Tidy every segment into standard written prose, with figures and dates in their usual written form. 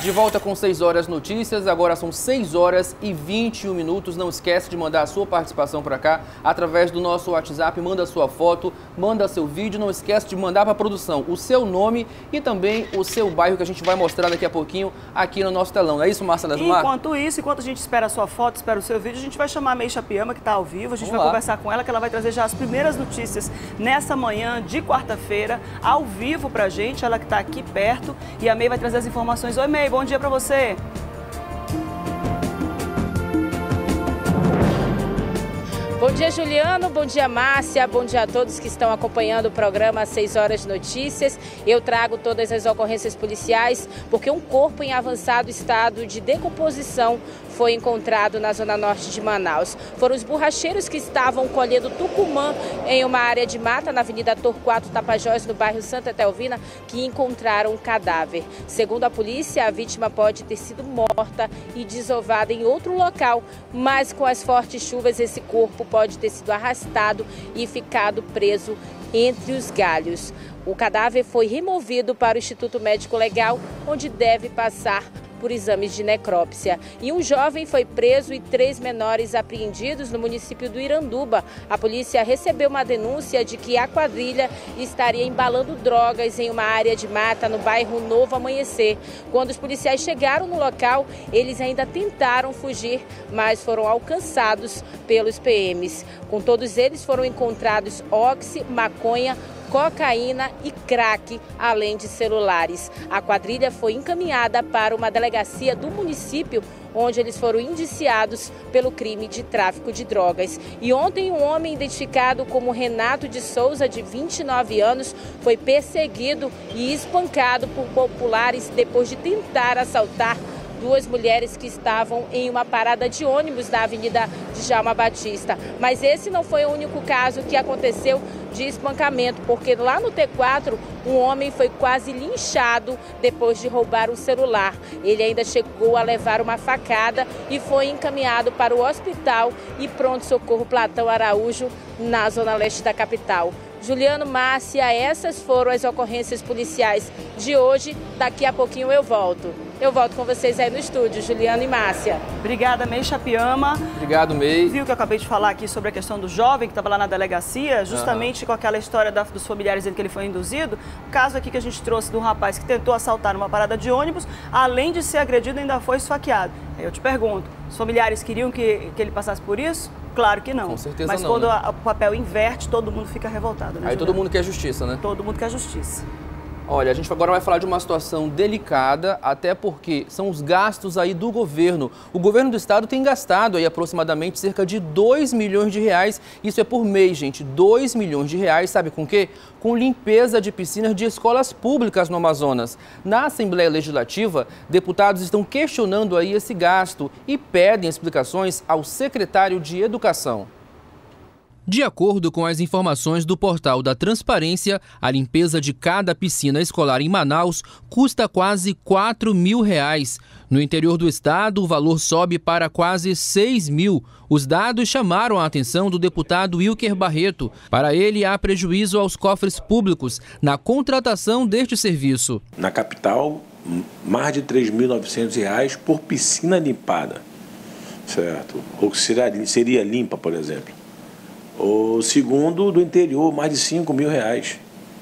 De volta com 6 horas notícias, agora são 6 horas e 21 minutos. Não esquece de mandar a sua participação para cá através do nosso WhatsApp. Manda a sua foto, manda seu vídeo. Não esquece de mandar para a produção o seu nome e também o seu bairro, que a gente vai mostrar daqui a pouquinho aqui no nosso telão. É isso, Marcela Lesmar? Enquanto isso, enquanto a gente espera a sua foto, espera o seu vídeo, a gente vai chamar a May Chapiama, que está ao vivo. A gente vai conversar com ela, que ela vai trazer já as primeiras notícias nessa manhã de quarta-feira, ao vivo pra gente. Ela que está aqui perto e a May vai trazer as informações. Oi, May, bom dia pra você. Bom dia, Juliano. Bom dia, Márcia. Bom dia a todos que estão acompanhando o programa 6 Horas de Notícias. Eu trago todas as ocorrências policiais porque um corpo em avançado estado de decomposição foi encontrado na zona norte de Manaus. Foram os borracheiros que estavam colhendo tucumã em uma área de mata na Avenida Torquato Tapajós, no bairro Santa Etelvina, que encontraram um cadáver. Segundo a polícia, a vítima pode ter sido morta e desovada em outro local, mas com as fortes chuvas esse corpo pode ter sido arrastado e ficado preso entre os galhos. O cadáver foi removido para o Instituto Médico Legal, onde deve passar por exames de necrópsia. E um jovem foi preso e 3 menores apreendidos no município do Iranduba. A polícia recebeu uma denúncia de que a quadrilha estaria embalando drogas em uma área de mata no bairro Novo Amanhecer. Quando os policiais chegaram no local, eles ainda tentaram fugir, mas foram alcançados pelos PMs. Com todos eles foram encontrados oxi, maconha, cocaína e crack, além de celulares. A quadrilha foi encaminhada para uma delegacia do município, onde eles foram indiciados pelo crime de tráfico de drogas. E ontem um homem identificado como Renato de Souza, de 29 anos, foi perseguido e espancado por populares depois de tentar assaltar 2 mulheres que estavam em uma parada de ônibus na Avenida Djalma Batista. Mas esse não foi o único caso que aconteceu de espancamento, porque lá no T4 um homem foi quase linchado depois de roubar um celular. Ele ainda chegou a levar uma facada e foi encaminhado para o hospital e pronto-socorro Platão Araújo, na zona leste da capital. Juliano, Márcia, essas foram as ocorrências policiais de hoje. Daqui a pouquinho eu volto. Eu volto com vocês aí no estúdio, Juliano e Márcia. Obrigada, May Chapiama. Obrigado, May. Viu que eu acabei de falar aqui sobre a questão do jovem que estava lá na delegacia, justamente com aquela história dos familiares dele que ele foi induzido. O caso aqui que a gente trouxe de um rapaz que tentou assaltar numa parada de ônibus, além de ser agredido, ainda foi esfaqueado. Aí eu te pergunto, os familiares queriam que ele passasse por isso? Claro que não. Com certeza mas não. Mas quando né? o papel inverte, todo mundo fica revoltado, né, Aí Juliano? todo mundo quer justiça, né? Todo mundo quer justiça. Olha, a gente agora vai falar de uma situação delicada, até porque são os gastos aí do governo. O governo do estado tem gastado aí aproximadamente cerca de 2 milhões de reais. Isso é por mês, gente. 2 milhões de reais, sabe com o quê? Com limpeza de piscinas de escolas públicas no Amazonas. Na Assembleia Legislativa, deputados estão questionando aí esse gasto e pedem explicações ao secretário de Educação. De acordo com as informações do portal da Transparência, a limpeza de cada piscina escolar em Manaus custa quase R$ 4.000. No interior do estado, o valor sobe para quase R$ 6.000. Os dados chamaram a atenção do deputado Wilker Barreto. Para ele, há prejuízo aos cofres públicos na contratação deste serviço. Na capital, mais de R$ 3.900 por piscina limpada, certo? Ou que seria limpa, por exemplo. O segundo do interior, mais de R$ 5.000.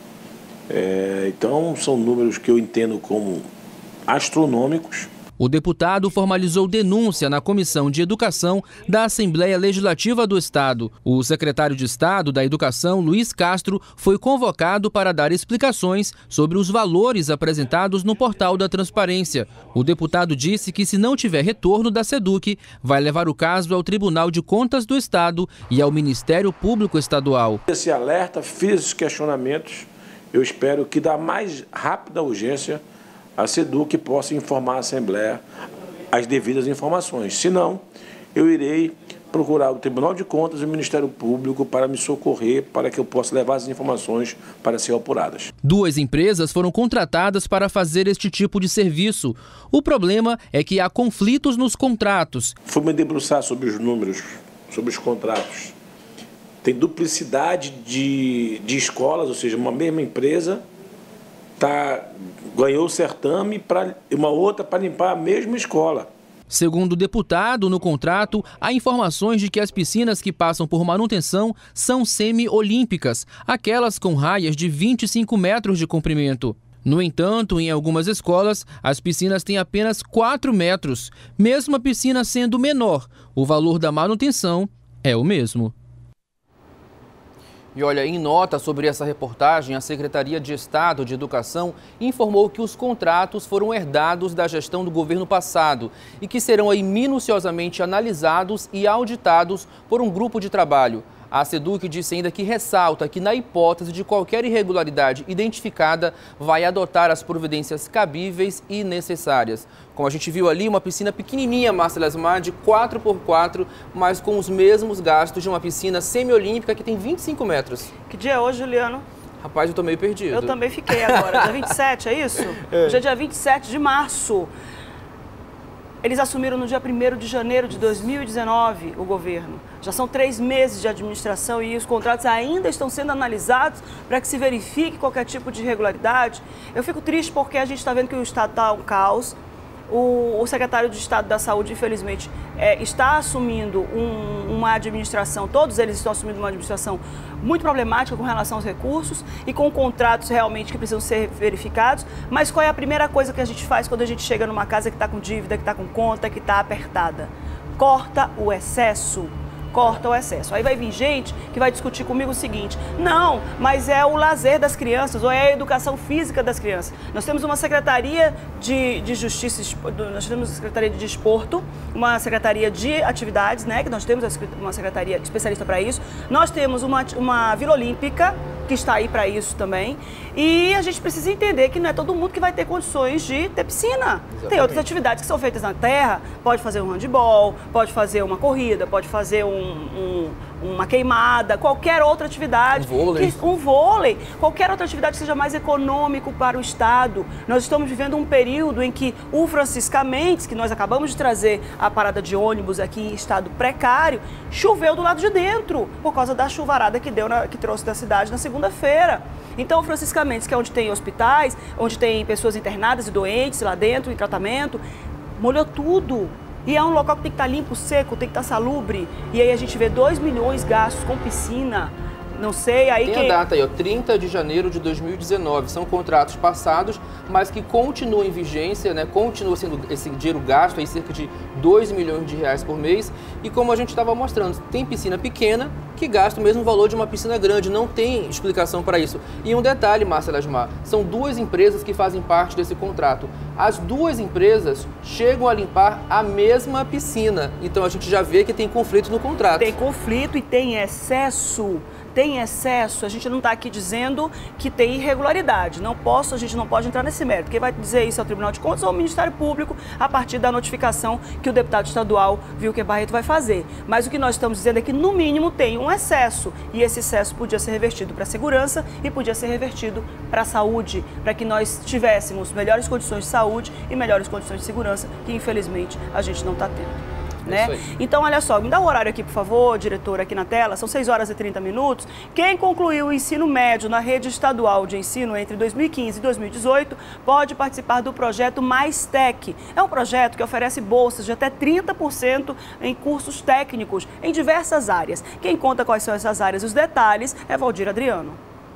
Então, são números que eu entendo como astronômicos. O deputado formalizou denúncia na Comissão de Educação da Assembleia Legislativa do Estado. O secretário de Estado da Educação, Luiz Castro, foi convocado para dar explicações sobre os valores apresentados no portal da Transparência. O deputado disse que, se não tiver retorno da SEDUC, vai levar o caso ao Tribunal de Contas do Estado e ao Ministério Público Estadual. Esse alerta, fiz esses questionamentos, eu espero que da mais rápida urgência a SEDUC possa informar a Assembleia as devidas informações. Se não, eu irei procurar o Tribunal de Contas e o Ministério Público para me socorrer, para que eu possa levar as informações para serem apuradas. 2 empresas foram contratadas para fazer este tipo de serviço. O problema é que há conflitos nos contratos. Fui me debruçar sobre os números, sobre os contratos. Tem duplicidade de escolas, ou seja, uma mesma empresa ganhou o certame para uma outra para limpar a mesma escola. Segundo o deputado, no contrato, há informações de que as piscinas que passam por manutenção são semi-olímpicas, aquelas com raias de 25 metros de comprimento. No entanto, em algumas escolas, as piscinas têm apenas 4 metros. Mesmo a piscina sendo menor, o valor da manutenção é o mesmo. E olha, em nota sobre essa reportagem, a Secretaria de Estado de Educação informou que os contratos foram herdados da gestão do governo passado e que serão aí minuciosamente analisados e auditados por um grupo de trabalho. A SEDUC disse ainda que ressalta que, na hipótese de qualquer irregularidade identificada, vai adotar as providências cabíveis e necessárias. Como a gente viu ali, uma piscina pequenininha, Márcia Lesmar, de 4x4, mas com os mesmos gastos de uma piscina semiolímpica que tem 25 metros. Que dia é hoje, Juliano? Rapaz, eu tô meio perdido. Eu também fiquei agora. Dia 27, é isso? Hoje é dia 27 de março. Eles assumiram no dia 1º de janeiro de 2019 o governo. Já são 3 meses de administração e os contratos ainda estão sendo analisados para que se verifique qualquer tipo de irregularidade. Eu fico triste porque a gente está vendo que o Estado está um caos. O secretário de Estado da Saúde, infelizmente, está assumindo uma administração, todos eles estão assumindo uma administração muito problemática com relação aos recursos e com contratos realmente que precisam ser verificados. Mas qual é a primeira coisa que a gente faz quando a gente chega numa casa que está com dívida, que está com conta, que está apertada? Corta o excesso. Corta o excesso. Aí vai vir gente que vai discutir comigo o seguinte: não, mas é o lazer das crianças ou é a educação física das crianças. Nós temos uma secretaria de justiça, nós temos uma secretaria de desporto, uma secretaria de atividades, né? Que nós temos uma secretaria especialista para isso. Nós temos uma Vila Olímpica que está aí para isso também. E a gente precisa entender que não é todo mundo que vai ter condições de ter piscina. Exatamente. Tem outras atividades que são feitas na terra, pode fazer um handebol, pode fazer uma corrida, pode fazer uma queimada, qualquer outra atividade. Um vôlei, qualquer outra atividade que seja mais econômico para o Estado. Nós estamos vivendo um período em que o Francisca Mendes, que nós acabamos de trazer a parada de ônibus aqui em estado precário, choveu do lado de dentro, por causa da chuvarada que trouxe da cidade na segunda-feira. Então, o Francisca Mendes, que é onde tem hospitais, onde tem pessoas internadas e doentes lá dentro, em tratamento, molhou tudo. E é um local que tem que estar limpo, seco, tem que estar salubre. E aí a gente vê 2 milhões gastos com piscina. Não sei, aí tem a data aí, ó, 30 de janeiro de 2019. São contratos passados, mas que continuam em vigência, né? Continua sendo esse dinheiro gasto, aí cerca de 2 milhões de reais por mês. E como a gente estava mostrando, tem piscina pequena que gasta o mesmo valor de uma piscina grande. Não tem explicação para isso. E um detalhe, Márcia Lesmar, são 2 empresas que fazem parte desse contrato. As 2 empresas chegam a limpar a mesma piscina. Então a gente já vê que tem conflito no contrato. Tem conflito e tem excesso. Tem excesso, a gente não está aqui dizendo que tem irregularidade. A gente não pode entrar nesse mérito. Quem vai dizer isso é o Tribunal de Contas ou o Ministério Público, a partir da notificação que o deputado estadual Wilker Barreto vai fazer. Mas o que nós estamos dizendo é que, no mínimo, tem um excesso. E esse excesso podia ser revertido para a segurança e podia ser revertido para a saúde, para que nós tivéssemos melhores condições de saúde e melhores condições de segurança, que, infelizmente, a gente não está tendo. Né? Então, olha só, me dá o horário aqui, por favor, diretor, aqui na tela. São 6 horas e 30 minutos. Quem concluiu o ensino médio na rede estadual de ensino entre 2015 e 2018 pode participar do projeto Mais Tec. É um projeto que oferece bolsas de até 30% em cursos técnicos em diversas áreas. Quem conta quais são essas áreas e os detalhes é Valdir Adriano.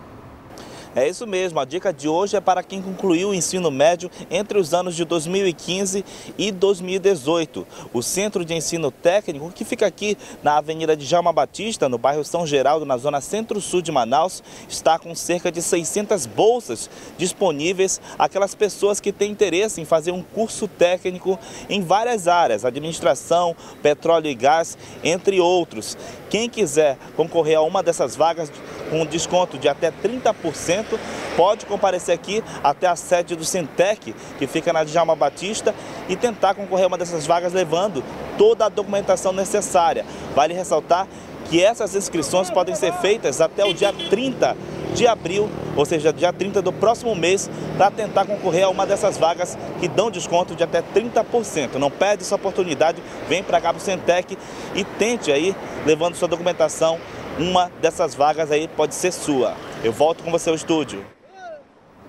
É isso mesmo, a dica de hoje é para quem concluiu o ensino médio entre os anos de 2015 e 2018. O Centro de Ensino Técnico, que fica aqui na Avenida Djalma Batista, no bairro São Geraldo, na zona centro-sul de Manaus, está com cerca de 600 bolsas disponíveis àquelas pessoas que têm interesse em fazer um curso técnico em várias áreas, administração, petróleo e gás, entre outros. Quem quiser concorrer a uma dessas vagas com desconto de até 30%, pode comparecer aqui até a sede do Sintec, que fica na Djalma Batista, e tentar concorrer a uma dessas vagas levando toda a documentação necessária. Vale ressaltar que essas inscrições podem ser feitas até o dia 30 de abril, ou seja, dia 30 do próximo mês, para tentar concorrer a uma dessas vagas que dão desconto de até 30%. Não perde essa oportunidade, vem para cá para o Sintec e tente aí, levando sua documentação, uma dessas vagas aí pode ser sua. Eu volto com você ao estúdio.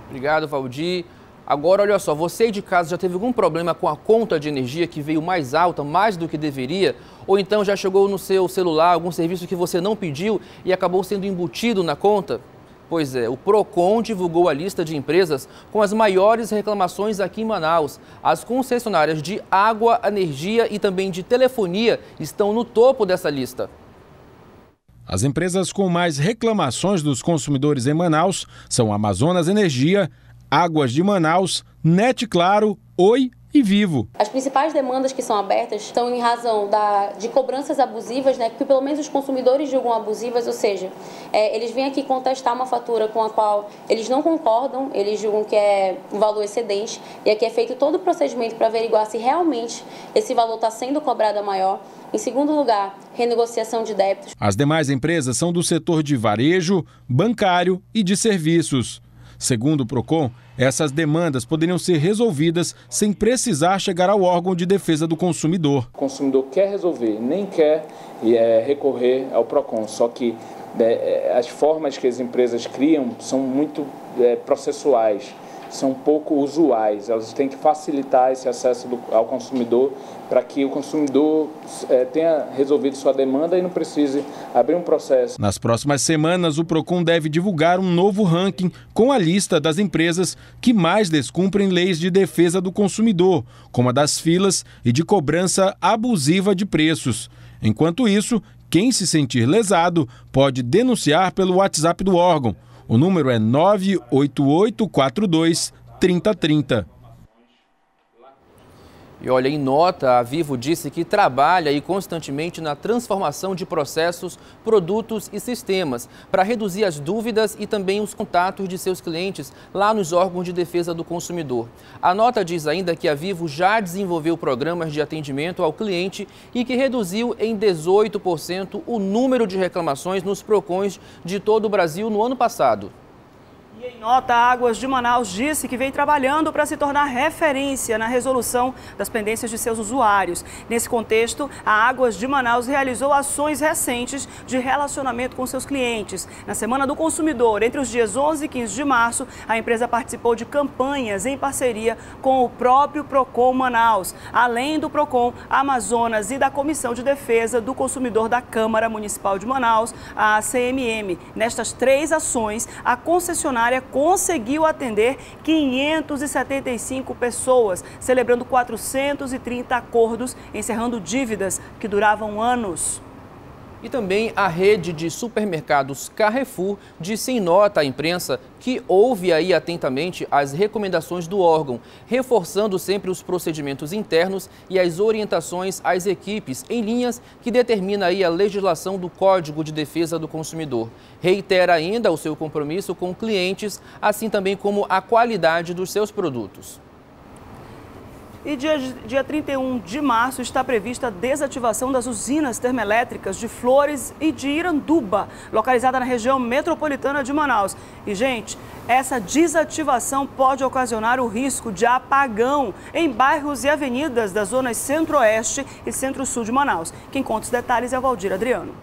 Obrigado, Valdir. Agora, olha só, você aí de casa já teve algum problema com a conta de energia que veio mais alta, mais do que deveria? Ou então já chegou no seu celular algum serviço que você não pediu e acabou sendo embutido na conta? Pois é, o Procon divulgou a lista de empresas com as maiores reclamações aqui em Manaus. As concessionárias de água, energia e também de telefonia estão no topo dessa lista. As empresas com mais reclamações dos consumidores em Manaus são Amazonas Energia, Águas de Manaus, Net Claro, Oi e Vivo. As principais demandas que são abertas estão em razão de cobranças abusivas, né, que pelo menos os consumidores julgam abusivas, ou seja, eles vêm aqui contestar uma fatura com a qual eles não concordam, eles julgam que é um valor excedente, e aqui é feito todo o procedimento para averiguar se realmente esse valor está sendo cobrado a maior. Em segundo lugar, renegociação de débitos. As demais empresas são do setor de varejo, bancário e de serviços. Segundo o Procon, essas demandas poderiam ser resolvidas sem precisar chegar ao órgão de defesa do consumidor. O consumidor quer resolver, nem quer recorrer ao Procon, só que as formas que as empresas criam são muito processuais, são pouco usuais. Elas têm que facilitar esse acesso ao consumidor para que o consumidor tenha resolvido sua demanda e não precise abrir um processo. Nas próximas semanas, o Procon deve divulgar um novo ranking com a lista das empresas que mais descumprem leis de defesa do consumidor, como a das filas e de cobrança abusiva de preços. Enquanto isso, quem se sentir lesado pode denunciar pelo WhatsApp do órgão. O número é 98842-3030. E olha, em nota, a Vivo disse que trabalha aí constantemente na transformação de processos, produtos e sistemas para reduzir as dúvidas e também os contatos de seus clientes lá nos órgãos de defesa do consumidor. A nota diz ainda que a Vivo já desenvolveu programas de atendimento ao cliente e que reduziu em 18% o número de reclamações nos Procons de todo o Brasil no ano passado. Em nota, a Águas de Manaus disse que vem trabalhando para se tornar referência na resolução das pendências de seus usuários. Nesse contexto, a Águas de Manaus realizou ações recentes de relacionamento com seus clientes. Na Semana do Consumidor, entre os dias 11 e 15 de março, a empresa participou de campanhas em parceria com o próprio Procon Manaus, além do Procon Amazonas e da Comissão de Defesa do Consumidor da Câmara Municipal de Manaus, a CMM. Nestas 3 ações, a concessionária conseguiu atender 575 pessoas, celebrando 430 acordos, encerrando dívidas que duravam anos. E também a rede de supermercados Carrefour disse em nota à imprensa que ouve aí atentamente as recomendações do órgão, reforçando sempre os procedimentos internos e as orientações às equipes em linhas que determina aí a legislação do Código de Defesa do Consumidor. Reitera ainda o seu compromisso com clientes, assim também como a qualidade dos seus produtos. E dia 31 de março está prevista a desativação das usinas termoelétricas de Flores e de Iranduba, localizada na região metropolitana de Manaus. E, gente, essa desativação pode ocasionar o risco de apagão em bairros e avenidas das zonas centro-oeste e centro-sul de Manaus. Quem conta os detalhes é o Valdir Adriano.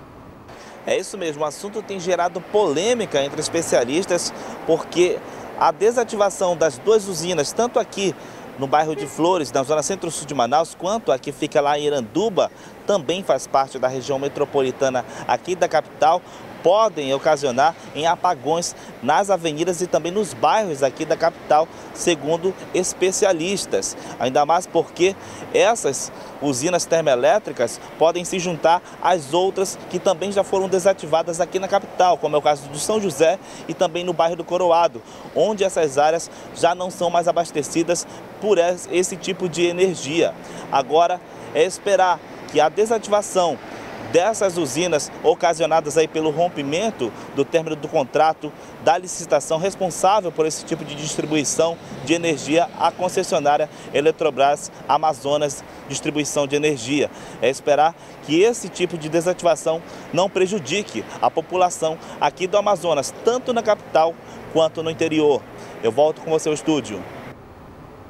É isso mesmo, o assunto tem gerado polêmica entre especialistas, porque a desativação das 2 usinas, tanto aqui no bairro de Flores, na zona centro-sul de Manaus, quanto a que fica lá em Iranduba, também faz parte da região metropolitana aqui da capital, podem ocasionar em apagões nas avenidas e também nos bairros aqui da capital, segundo especialistas. Ainda mais porque essas usinas termoelétricas podem se juntar às outras que também já foram desativadas aqui na capital, como é o caso do São José e também no bairro do Coroado, onde essas áreas já não são mais abastecidas por esse tipo de energia. Agora é esperar que a desativação dessas usinas ocasionadas aí pelo rompimento do término do contrato da licitação responsável por esse tipo de distribuição de energia à concessionária Eletrobras Amazonas Distribuição de Energia. É esperar que esse tipo de desativação não prejudique a população aqui do Amazonas, tanto na capital quanto no interior. Eu volto com você ao estúdio.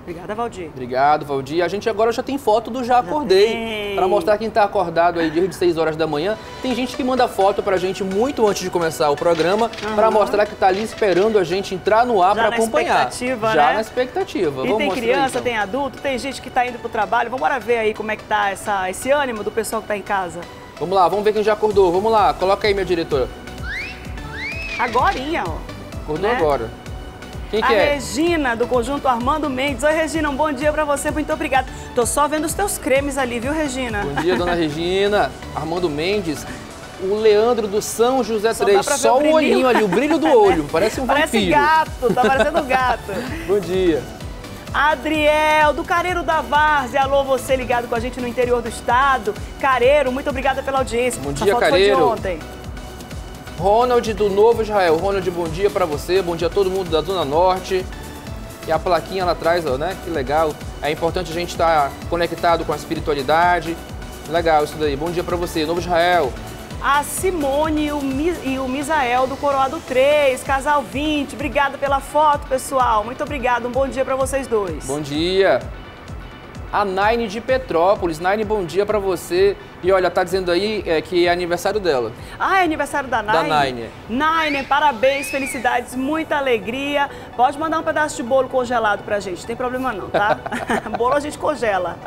Obrigada, Valdir. Obrigado, Valdir. A gente agora já tem foto do Já Acordei, para mostrar quem está acordado aí desde 6 horas da manhã. Tem gente que manda foto pra gente muito antes de começar o programa, para mostrar que está ali esperando a gente entrar no ar para acompanhar. Já na expectativa. E tem criança, tem adulto, tem gente que está indo pro trabalho. Vamos lá ver aí como é que tá esse ânimo do pessoal que está em casa. Vamos lá, vamos ver quem já acordou. Vamos lá, coloca aí, minha diretora. Agorinha, ó. Acordou agora. Quem que é? A Regina, do Conjunto Armando Mendes. Oi, Regina, um bom dia pra você, muito obrigada. Tô só vendo os teus cremes ali, viu, Regina? Bom dia, dona Regina. Armando Mendes. O Leandro do São José 3. Só o olhinho ali, o brilho do olho. Parece um vampiro. Parece gato, tá parecendo um gato. Bom dia. Adriel, do Careiro da Várzea. Alô, você ligado com a gente no interior do estado. Careiro, muito obrigada pela audiência. Bom dia, Careiro. Foi de ontem. Ronald do Novo Israel. Ronald, bom dia pra você, bom dia a todo mundo da Zona Norte. E a plaquinha lá atrás, ó, né? Que legal. É importante a gente estar conectado com a espiritualidade. Legal isso daí. Bom dia pra você, Novo Israel. A Simone e o Misael do Coroado 3, casal 20. Obrigada pela foto, pessoal. Muito obrigada. Um bom dia pra vocês dois. Bom dia. A Naine de Petrópolis. Naine, bom dia pra você. E olha, tá dizendo aí que é aniversário dela. Ah, é aniversário da Naine? Da Naine. Naine, parabéns, felicidades, muita alegria. Pode mandar um pedaço de bolo congelado pra gente, não tem problema não, tá? Bolo a gente congela.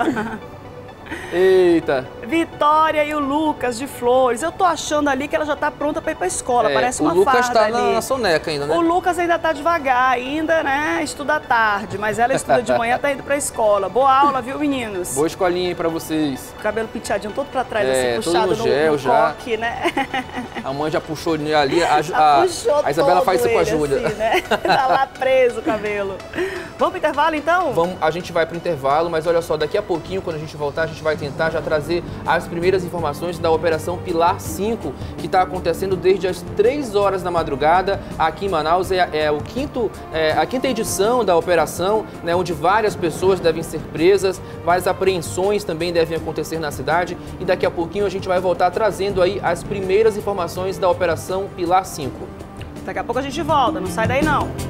Eita. Vitória e o Lucas de Flores. Eu tô achando ali que ela já tá pronta pra ir pra escola. Parece uma farda ali. O Lucas tá na soneca ainda, né? O Lucas ainda tá devagar, ainda, né? Estuda à tarde, mas ela estuda de manhã, tá indo pra escola. Boa aula, viu, meninos? Boa escolinha aí pra vocês. Cabelo penteadinho todo pra trás, assim, puxado no gel, no coque, né? A mãe já puxou ali. Puxou a Isabela faz isso com a Júlia. Assim, né? Tá lá preso o cabelo. Vamos pro intervalo, então? A gente vai pro intervalo, mas olha só, daqui a pouquinho, quando a gente voltar, a gente vai tentar já trazer as primeiras informações da Operação Pilar 5, que está acontecendo desde as 3 horas da madrugada aqui em Manaus. A quinta edição da operação, né, onde várias pessoas devem ser presas, várias apreensões também devem acontecer na cidade. E daqui a pouquinho a gente vai voltar trazendo aí as primeiras informações da Operação Pilar 5. Daqui a pouco a gente volta, não sai daí não.